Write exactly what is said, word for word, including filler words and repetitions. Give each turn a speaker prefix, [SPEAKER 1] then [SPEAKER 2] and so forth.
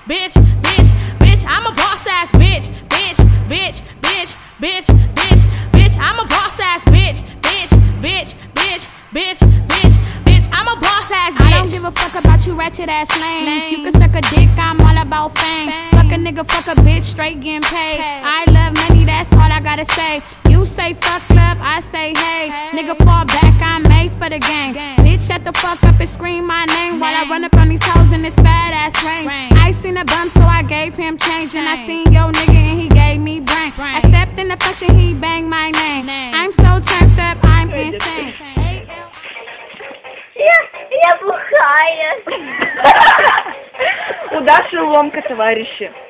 [SPEAKER 1] bitch, bitch, bitch. I'm a boss ass bitch, bitch, bitch, bitch, bitch, bitch, bitch. I'm a boss ass bitch, bitch, bitch, bitch, bitch, bitch, bitch. I'm a boss ass bitch.
[SPEAKER 2] I don't give a fuck about you ratchet ass lames. You can suck a dick, I'm all about fame. Fuck a nigga, fuck a bitch, straight getting paid. I love money, that's all I gotta say. You say fuck love, I say hey. Nigga fall back, I'm made for the game. Bitch shut the fuck up and scream my name while I run up on these hoes in this fat ass rain. I seen a bump so I gave him change, and I seen yo nigga and he gave me brain. I stepped in the function, he banged my name. I'm so turned up, I'm insane.
[SPEAKER 3] Я, я бухая.
[SPEAKER 4] У Даши ломка, товарищи.